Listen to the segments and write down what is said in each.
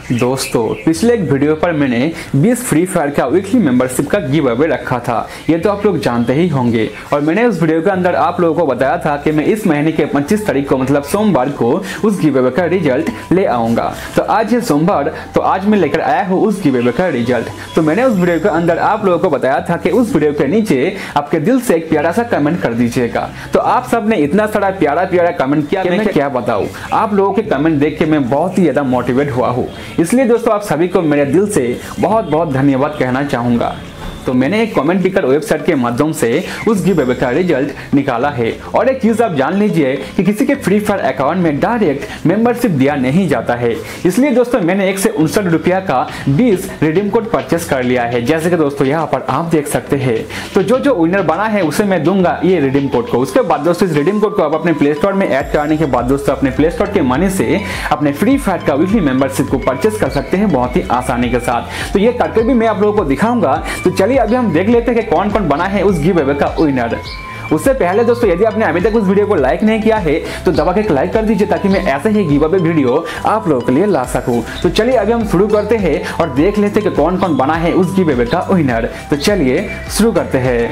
दोस्तों पिछले एक वीडियो पर मैंने 20 फ्री फायर का वीकली मेंबरशिप का गिव अवे रखा था, ये तो आप लोग जानते ही होंगे। और मैंने उस वीडियो के अंदर आप लोगों को बताया था कि मैं इस महीने के 25 तारीख को मतलब सोमवार को उस गिव अवे का रिजल्ट ले आऊंगा। तो आज है सोमवार, तो आज मैं लेकर आया हूँ उस गिव अवे का रिजल्ट। तो मैंने उस वीडियो के अंदर आप लोगों को बताया था कि उस वीडियो के नीचे आपके दिल से एक प्यारा सा कमेंट कर दीजिएगा। तो आप सब ने इतना सारा प्यारा कमेंट किया, मैं क्या बताऊँ। आप लोगों के कमेंट देख के मैं बहुत ही ज्यादा मोटिवेट हुआ हूँ। इसलिए दोस्तों आप सभी को मेरे दिल से बहुत बहुत धन्यवाद कहना चाहूँगा। तो मैंने एक कमेंट पिकर वेबसाइट के माध्यम से उस गिव अवे का रिजल्ट निकाला है। और एक चीज़ आप जान लीजिए कि किसी के फ्री फायर अकाउंट में डायरेक्ट मेंबरशिप दिया नहीं जाता है। इसलिए दोस्तों मैंने 159 रुपया का 20 रिडीम कोड परचेस कर लिया है, जैसे कि दोस्तों यहाँ पर आप देख सकते हैं। तो जो विनर बना है उसे मैं दूंगा ये रिडीम कोड को। उसके बाद दोस्तों इस रिडीम कोड को आप अपने प्ले स्टोर में ऐड कराने के बाद दोस्तों अपने प्ले स्टोर के मनी से अपने फ्री फायर का वीकली मेंबरशिप को परचेस कर सकते हैं बहुत ही आसानी के साथ। तो ये करके भी मैं आप लोगों को दिखाऊंगा। तो चलिए अभी हम देख लेते हैं कि कौन कौन बना है उस गिव अवे का विनर। उससे पहले दोस्तों यदि आपने अभी तक उस वीडियो को लाइक नहीं किया है तो दबा के लाइक कर दीजिए, ताकि मैं ऐसे ही गिव अवे वीडियो आप लोगों के लिए ला सकूं। तो चलिए अभी हम शुरू करते हैं और देख लेते हैं कि कौन कौन बना है उस गिव अवे का विनर। तो चलिए शुरू करते हैं।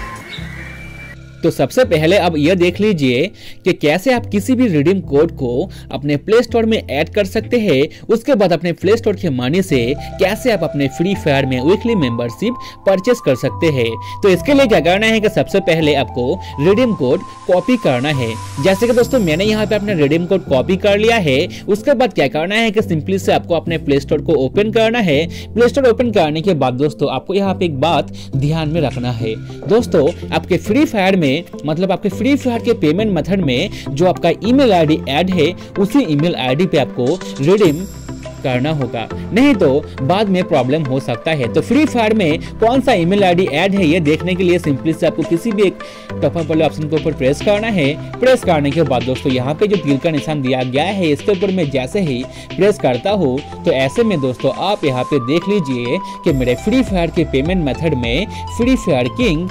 तो सबसे पहले अब यह देख लीजिए कि कैसे आप किसी भी रिडीम कोड को अपने प्ले स्टोर में ऐड कर सकते हैं। उसके बाद अपने प्ले स्टोर के मनी से कैसे आप अपने फ्री फायर में वीकली मेंबरशिप परचेस कर सकते हैं। तो इसके लिए क्या करना है कि सबसे पहले आपको रिडीम कोड कॉपी करना है। जैसे कि दोस्तों मैंने यहाँ पे अपना रिडीम कोड कॉपी कर लिया है। उसके बाद क्या करना है कि सिंपली से आपको अपने प्ले स्टोर को ओपन करना है। प्ले स्टोर ओपन करने के बाद दोस्तों आपको यहाँ पे एक बात ध्यान में रखना है। दोस्तों आपके फ्री फायर में मतलब आपके फ्री फायर के पेमेंट मेथड में जो आपका ईमेल आईडी ऐड है उसी ईमेल आईडी पे आपको रिडीम करना होगा, नहीं तो बाद में प्रॉब्लम हो सकता है। तो फ्री फायर में कौन सा ईमेल आईडी ऐड है ये देखने के लिए सिंपली से आपको किसी भी एक टॉप अप वाले ऑप्शन के ऊपर प्रेस करना है। प्रेस करने के बाद दोस्तों यहाँ पे जो तीर का निशान दिया गया है इसके ऊपर मैं जैसे ही प्रेस करता हूँ तो ऐसे में दोस्तों आप यहाँ पे देख लीजिए कि मेरे फ्री फायर के पेमेंट मेथड में फ्री फायर किंग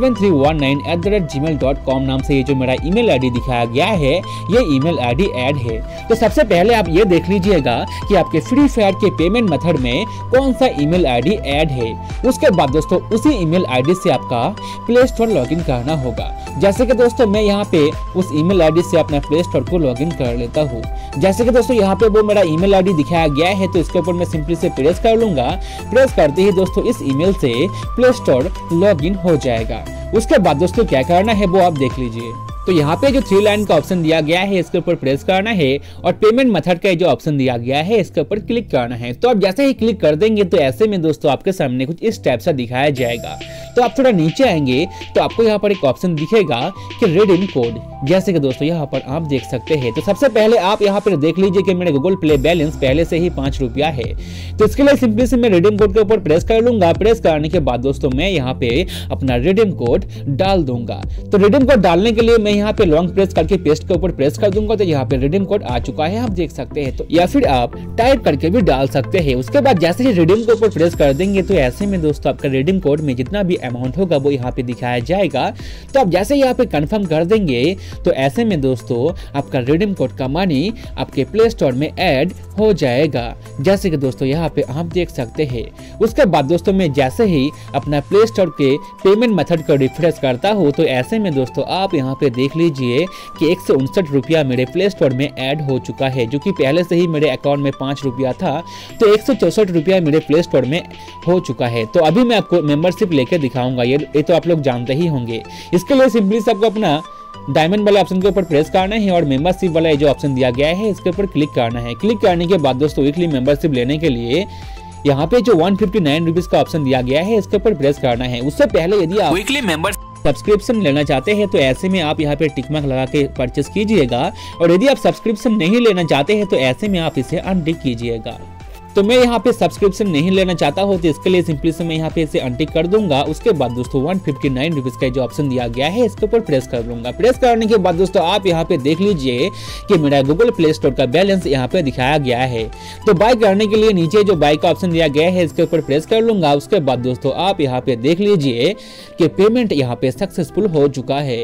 7319@gmail.com नाम से ये जो मेरा ईमेल आईडी दिखाया गया है ये ईमेल आईडी ऐड है। तो सबसे पहले आप ये देख लीजिएगा कि आपके फ्री फायर के पेमेंट मेथड में कौन सा ईमेल आईडी ऐड है। उसके बाद दोस्तों उसी ईमेल आईडी से आपका प्ले स्टोर लॉगिन करना होगा। जैसे कि दोस्तों मैं यहाँ पे उस ईमेल आईडी से अपना प्ले स्टोर को लॉगिन कर लेता हूँ। जैसे कि दोस्तों यहाँ पे वो मेरा ईमेल आईडी दिखाया गया है तो इसके ऊपर मैं सिंपली से प्रेस कर लूंगा। प्रेस करते ही दोस्तों इस ईमेल से प्ले स्टोर लॉगिन हो जाएगा। उसके बाद दोस्तों क्या करना है वो आप देख लीजिए। तो यहाँ पे जो 3 लाइन का ऑप्शन दिया गया है इसके ऊपर प्रेस करना है और पेमेंट मेथड का जो ऑप्शन दिया गया है इसके ऊपर क्लिक करना है। तो आप जैसे ही क्लिक कर देंगे तो ऐसे में दोस्तों आपके सामने कुछ इस टाइप से दिखाया जाएगा। तो आप थोड़ा नीचे आएंगे तो आपको यहाँ पर एक ऑप्शन दिखेगा कि रिडीम कोड, जैसे कि दोस्तों यहाँ पर आप देख सकते हैं। तो सबसे पहले आप यहाँ पर देख लीजिए कि मेरे गूगल प्ले बैलेंस पहले से ही 5 रुपया है। तो इसके लिए सिंपली से मैं रिडीम कोड के ऊपर प्रेस कर लूंगा। प्रेस करने के बाद दोस्तों मैं यहाँ पे अपना रिडीम कोड डाल दूंगा। तो रिडीम कोड डालने के लिए मैं यहाँ पे लॉन्ग प्रेस करके पेस्ट के ऊपर प्रेस कर दूंगा। तो यहाँ पे रिडीम कोड आ चुका है, आप देख सकते हैं। तो या फिर आप टाइप करके भी डाल सकते हैं। उसके बाद जैसे ही रिडीम के ऊपर प्रेस कर देंगे तो ऐसे में दोस्तों आपका रिडीम कोड में जितना भी अमाउंट होगा वो यहाँ पे दिखाया जाएगा। तो आप जैसे यहाँ पे कंफर्म कर देंगे तो ऐसे में दोस्तों आपका रिडीम कोड का मनी आपके प्ले स्टोर में ऐड हो जाएगा, जैसे कि दोस्तों यहाँ पे आप देख सकते हैं। उसके बाद दोस्तों मैं जैसे ही अपना प्ले स्टोर के पेमेंट मेथड को रिफ्रेश करता हूँ तो ऐसे में दोस्तों आप यहाँ पे देख लीजिए कि 159 रुपया मेरे प्ले स्टोर में ऐड हो चुका है, जो कि पहले से ही मेरे अकाउंट में 5 रुपया था। तो 164 रुपया मेरे प्ले स्टोर में हो चुका है। तो अभी मैं आपको मेंबरशिप लेके दिखाऊंगा, ये तो आप लोग जानते ही होंगे। इसके लिए सिंपली से आपको अपना डायमंड वाले ऑप्शन के ऊपर प्रेस करना है और मेंबरशिप वाला जो ऑप्शन दिया गया है इसके ऊपर क्लिक करना है। क्लिक करने के बाद दोस्तों वीकली मेंबरशिप लेने के लिए यहाँ पे जो 159 रुपीज का ऑप्शन दिया गया है इसके ऊपर प्रेस करना है। उससे पहले यदि आप वीकली मेंबर सब्सक्रिप्शन लेना चाहते हैं तो ऐसे में आप यहाँ पे टिक मार्क लगा के परचेस कीजिएगा। और यदि आप सब्सक्रिप्शन नहीं लेना चाहते हैं तो ऐसे में आप इसे अनटिक कीजिएगा। तो मैं यहाँ पे सब्सक्रिप्शन नहीं लेना चाहता हूँ तो इसके लिए सिंपली से मैं यहाँ पे इसे अनटिक कर दूंगा। उसके बाद दोस्तों 159 रुपीज का जो ऑप्शन दिया गया है इसके ऊपर प्रेस कर लूंगा। प्रेस करने के बाद दोस्तों आप यहाँ पे देख लीजिए कि मेरा गूगल प्ले स्टोर का बैलेंस यहाँ पे दिखाया गया है। तो बाय करने के लिए नीचे जो बाय का ऑप्शन दिया गया है इसके ऊपर प्रेस कर लूंगा। उसके बाद दोस्तों आप यहाँ पे देख लीजिए कि पेमेंट यहाँ पे सक्सेसफुल हो चुका है।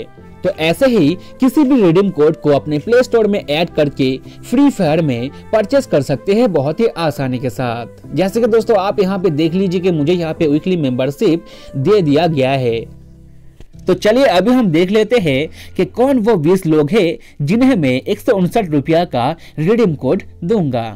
तो ऐसे ही किसी भी रिडीम कोड को अपने प्ले स्टोर में ऐड करके फ्री फायर में परचेस कर सकते हैं बहुत ही आसानी के साथ। जैसे कि दोस्तों आप यहाँ पे देख लीजिए कि मुझे यहाँ पे वीकली मेंबरशिप दे दिया गया है। तो चलिए अभी हम देख लेते हैं कि कौन वो 20 लोग हैं जिन्हें मैं 159 रुपया का रिडीम कोड दूंगा।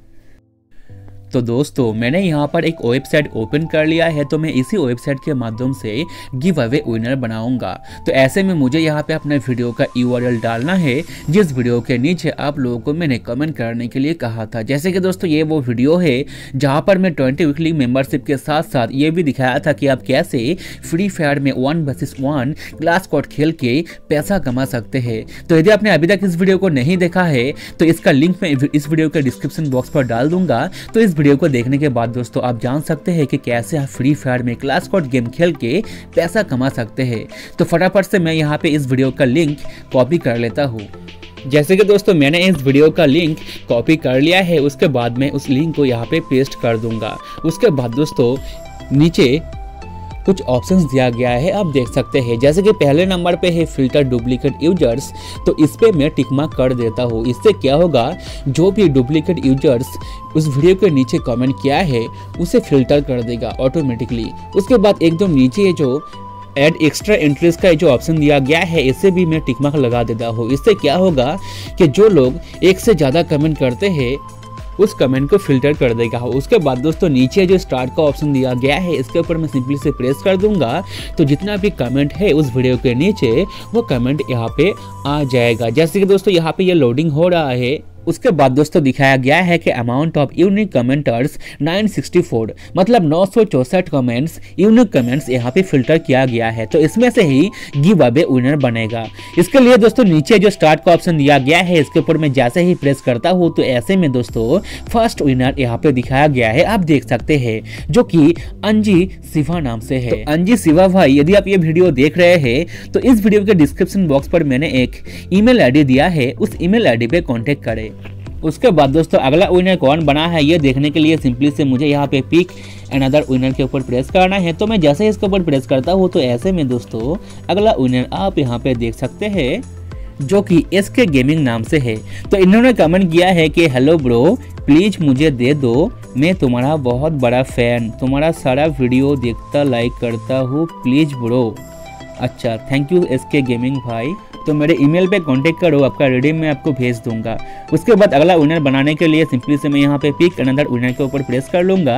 तो दोस्तों मैंने यहाँ पर एक वेबसाइट ओपन कर लिया है, तो मैं इसी वेबसाइट के माध्यम से गिव अवे विनर बनाऊंगा। तो ऐसे में मुझे यहाँ पे अपने वीडियो का URL डालना है जिस वीडियो के नीचे आप लोगों को मैंने कमेंट करने के लिए कहा था। जैसे कि दोस्तों ये वो वीडियो है जहाँ पर मैं 20 वीकली मेंबरशिप के साथ साथ ये भी दिखाया था कि आप कैसे फ्री फायर में 1 vs 1 क्लास स्क्वाड खेल के पैसा कमा सकते हैं। तो यदि आपने अभी तक इस वीडियो को नहीं देखा है तो इसका लिंक मैं इस वीडियो के डिस्क्रिप्शन बॉक्स पर डाल दूंगा। तो इस वीडियो को देखने के बाद दोस्तों आप जान सकते हैं कि कैसे आप फ्री फायर में क्लास स्क्वाड गेम खेल के पैसा कमा सकते हैं। तो फटाफट से मैं यहाँ पे इस वीडियो का लिंक कॉपी कर लेता हूँ। जैसे कि दोस्तों मैंने इस वीडियो का लिंक कॉपी कर लिया है, उसके बाद मैं उस लिंक को यहाँ पे पेस्ट कर दूंगा। उसके बाद दोस्तों नीचे कुछ ऑप्शंस दिया गया है, आप देख सकते हैं। जैसे कि पहले नंबर पे है फिल्टर डुप्लीकेट यूजर्स, तो इस पे मैं टिक मार्क कर देता हूँ। इससे क्या होगा, जो भी डुप्लीकेट यूजर्स उस वीडियो के नीचे कमेंट किया है उसे फिल्टर कर देगा ऑटोमेटिकली। उसके बाद एकदम नीचे जो ऐड एक्स्ट्रा एंट्रीज का जो ऑप्शन दिया गया है इसे भी मैं टिक मार्क लगा देता हूँ। इससे क्या होगा कि जो लोग एक से ज़्यादा कमेंट करते हैं उस कमेंट को फिल्टर कर देगा। उसके बाद दोस्तों नीचे जो स्टार्ट का ऑप्शन दिया गया है इसके ऊपर मैं सिंपली से प्रेस कर दूंगा, तो जितना भी कमेंट है उस वीडियो के नीचे वो कमेंट यहाँ पे आ जाएगा। जैसे कि दोस्तों यहाँ पे ये लोडिंग हो रहा है। उसके बाद दोस्तों दिखाया गया है कि अमाउंट ऑफ यूनिक कमेंटर्स 964, मतलब 964 कमेंट्स यूनिक कमेंट्स यहाँ पे फिल्टर किया गया है। तो इसमें से ही गिव अवे विनर बनेगा। इसके लिए दोस्तों नीचे जो स्टार्ट का ऑप्शन दिया गया है इसके ऊपर मैं जैसे ही प्रेस करता हूँ तो ऐसे में दोस्तों फर्स्ट विनर यहाँ पे दिखाया गया है, आप देख सकते हैं, जो कि अंजी शिवा नाम से है। तो अंजी शिवा भाई यदि आप ये वीडियो देख रहे हैं तो इस वीडियो के डिस्क्रिप्शन बॉक्स पर मैंने एक ईमेल आईडी दिया है, उस ईमेल आईडी पे कॉन्टेक्ट करें। उसके बाद दोस्तों अगला विनर कौन बना है ये देखने के लिए सिंपली से मुझे यहाँ पे पिक अनदर विनर के ऊपर प्रेस करना है। तो मैं जैसे ही इसके ऊपर प्रेस करता हूँ तो ऐसे में दोस्तों अगला विनर आप यहाँ पे देख सकते हैं, जो कि SK गेमिंग नाम से है। तो इन्होंने कमेंट किया है कि हेलो ब्रो, प्लीज मुझे दे दो, मैं तुम्हारा बहुत बड़ा फैन, तुम्हारा सारा वीडियो देखता लाइक करता हूँ, प्लीज ब्रो। अच्छा, थैंक यू SK गेमिंग भाई। तो मेरे ईमेल पे कांटेक्ट करो, आपका रिडीम मैं आपको भेज दूंगा। उसके बाद अगला विनर बनाने के लिए सिंपली से मैं यहाँ पे पिक अनदर विनर के ऊपर प्रेस कर लूंगा।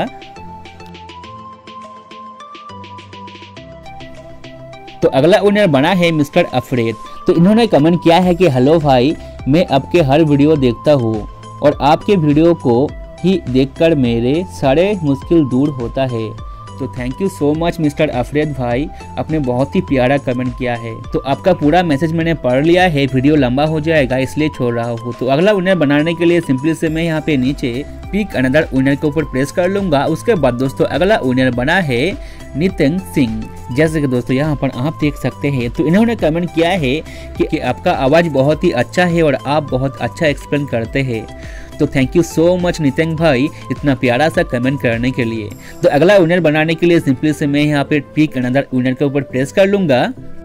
तो अगला विनर बना है मिस्टर अफरेद। तो इन्होंने कमेंट किया है कि हेलो भाई, मैं आपके हर वीडियो देखता हूँ और आपके वीडियो को ही देखकर मेरे सारे मुश्किल दूर होता है। तो thank you so much mister Afreed भाई, आपने बहुत ही प्यारा कमेंट किया है। तो आपका पूरा मैसेज मैंने पढ़ लिया है, वीडियो लंबा हो जाएगा इसलिए छोड़ रहा हूँ। तो अगला विनर बनाने के लिए सिंपली से मैं यहाँ पे नीचे पिक अनदर विनर के ऊपर प्रेस कर लूंगा। उसके बाद दोस्तों अगला विनर बना है नितिन सिंह। जैसे कि दोस्तों यहाँ पर आप देख सकते हैं, तो इन्होंने कमेंट किया है कि आपका आवाज़ बहुत ही अच्छा है और आप बहुत अच्छा एक्सप्लेन करते हैं। तो thank you so much Nitin भाई इतना प्यारा सा कमेंट करने के लिए। तो अगला विनर बनाने के लिए सिंपली से मैं यहाँ पे पिक अनदर विनर के ऊपर प्रेस कर लूंगा।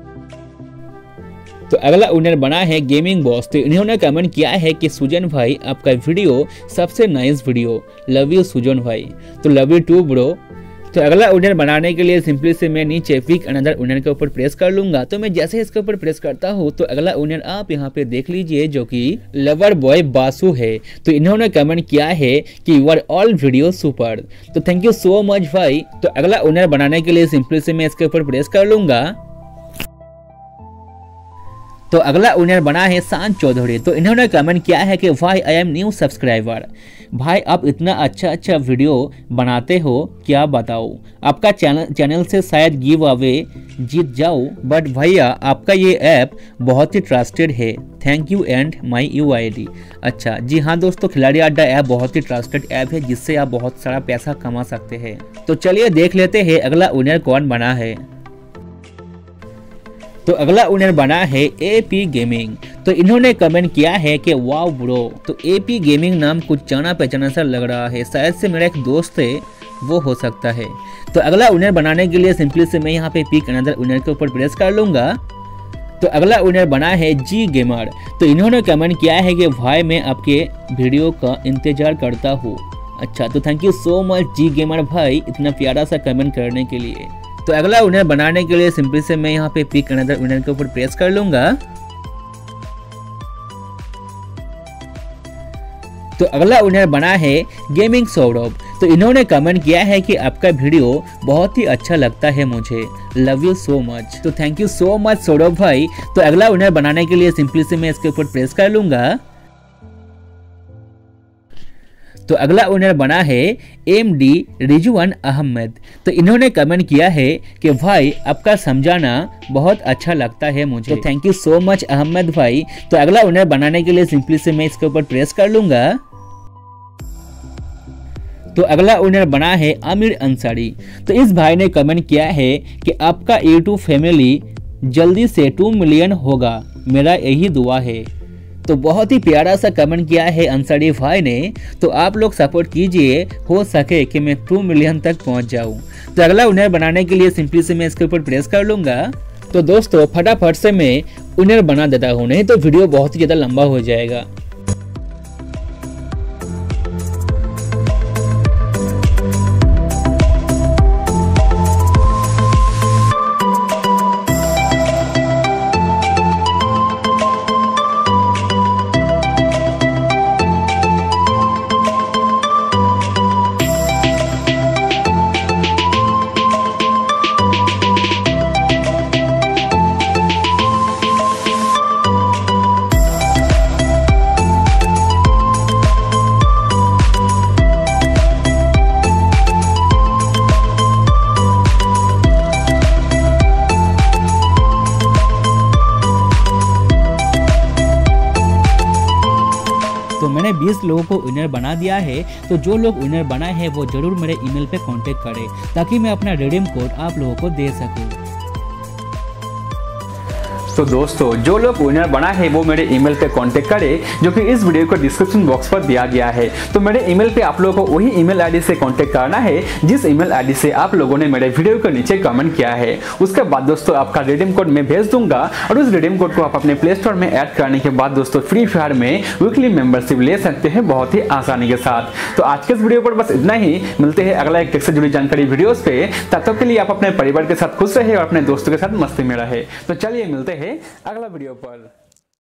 तो अगला विनर बना है गेमिंग बॉस। तो इन्होंने कमेंट किया है कि सुजन भाई आपका वीडियो सबसे nice video, love you Sujan भाई। तो लव यू टू ब्रो। तो अगला विनर बनाने के लिए सिंपली से मैं नीचे पिक अनदर विनर के ऊपर प्रेस कर लूंगा। तो मैं जैसे इसके ऊपर प्रेस करता हूँ तो अगला विनर आप यहाँ पे देख लीजिए, जो कि लवर बॉय बासु है। तो इन्होंने कमेंट किया है कि you are all video super. तो थैंक यू सो मच भाई। तो अगला विनर बनाने के लिए सिंपली से मैं इसके ऊपर प्रेस कर लूंगा। तो अगला विनर बना है शांत चौधरी। तो इन्होंने कमेंट किया है कि भाई आई एम न्यू सब्सक्राइबर, भाई आप इतना अच्छा वीडियो बनाते हो, क्या बताओ, आपका चैनल से शायद गिव अवे जीत जाओ, बट भैया आपका ये ऐप बहुत ही ट्रस्टेड है, thank you and my UID। अच्छा जी हाँ दोस्तों, खिलाड़ी अड्डा ऐप बहुत ही ट्रस्टेड ऐप है जिससे आप बहुत सारा पैसा कमा सकते हैं। तो चलिए देख लेते हैं अगला विनर कौन बना है। तो अगला विनर बना है AP गेमिंग। तो इन्होंने कमेंट किया है कि वाव ब्रो। तो AP गेमिंग नाम कुछ जाना पहचाना सा लग रहा है, शायद से मेरा एक दोस्त है वो हो सकता है। तो अगला विनर बनाने के लिए सिंपली से मैं यहाँ पे पिक अनदर विनर के ऊपर प्रेस कर लूंगा। तो अगला विनर बना है जी गेमर। तो इन्होंने कमेंट किया है कि भाई मैं आपके वीडियो का इंतजार करता हूँ। अच्छा, तो थैंक यू सो मच जी गेमर भाई इतना प्यारा सा कमेंट करने के लिए। तो अगला विनर बनाने के लिए सिंपली से मैं यहाँ पे पिक अनदर विनर के ऊपर प्रेस कर लूंगा। तो अगला विनर बना है गेमिंग सौरभ। तो इन्होंने कमेंट किया है कि आपका वीडियो बहुत ही अच्छा लगता है मुझे, लव यू सो मच। तो thank you so much Saurabh भाई। तो अगला विनर बनाने के लिए सिंपली से मैं इसके ऊपर प्रेस कर लूंगा। तो अगला विनर बना है MD रिजवान अहमद। तो इन्होंने कमेंट किया है कि भाई आपका समझाना बहुत अच्छा लगता है मुझे। तो thank you so much Ahmad भाई। तो अगला विनर बनाने के लिए सिंपली से मैं इसके ऊपर प्रेस कर लूंगा। तो अगला विनर बना है आमिर अंसारी। तो इस भाई ने कमेंट किया है कि आपका YouTube फैमिली जल्दी से 2 मिलियन होगा, मेरा यही दुआ है। तो बहुत ही प्यारा सा कमेंट किया है अंसारी भाई ने। तो आप लोग सपोर्ट कीजिए, हो सके कि मैं 2 मिलियन तक पहुंच जाऊं। तो अगला विनर बनाने के लिए सिंपली से मैं इसके ऊपर प्रेस कर लूंगा। तो दोस्तों फटाफट से मैं विनर बना देता हूं, नहीं तो वीडियो बहुत ही ज़्यादा लंबा हो जाएगा। तो मैंने 20 लोगों को विनर बना दिया है। तो जो लोग विनर बनाए हैं वो जरूर मेरे ईमेल पे कांटेक्ट करें ताकि मैं अपना रिडीम कोड आप लोगों को दे सकूं। तो दोस्तों जो लोग विनर बना है वो मेरे ईमेल पे कांटेक्ट करें, जो कि इस वीडियो को डिस्क्रिप्शन बॉक्स पर दिया गया है। तो मेरे ईमेल पे आप लोगों को वही ईमेल आईडी से कांटेक्ट करना है जिस ईमेल आईडी से आप लोगों ने मेरे वीडियो के नीचे कमेंट किया है। उसके बाद दोस्तों आपका रिडीम कोड मैं भेज दूंगा और उस रिडीम कोड को आप अपने प्ले स्टोर में ऐड करने के बाद दोस्तों फ्री फायर में वीकली मेंबरशिप ले सकते हैं बहुत ही आसानी के साथ। तो आज के इस वीडियो पर बस इतना ही, मिलते हैं अगला एक टेक से जुड़ी जानकारी वीडियोस पे। तब तक के लिए आप अपने परिवार के साथ खुश रहे और अपने दोस्तों के साथ मस्ती में रहे। तो चलिए मिलते हैं अगला वीडियो पर।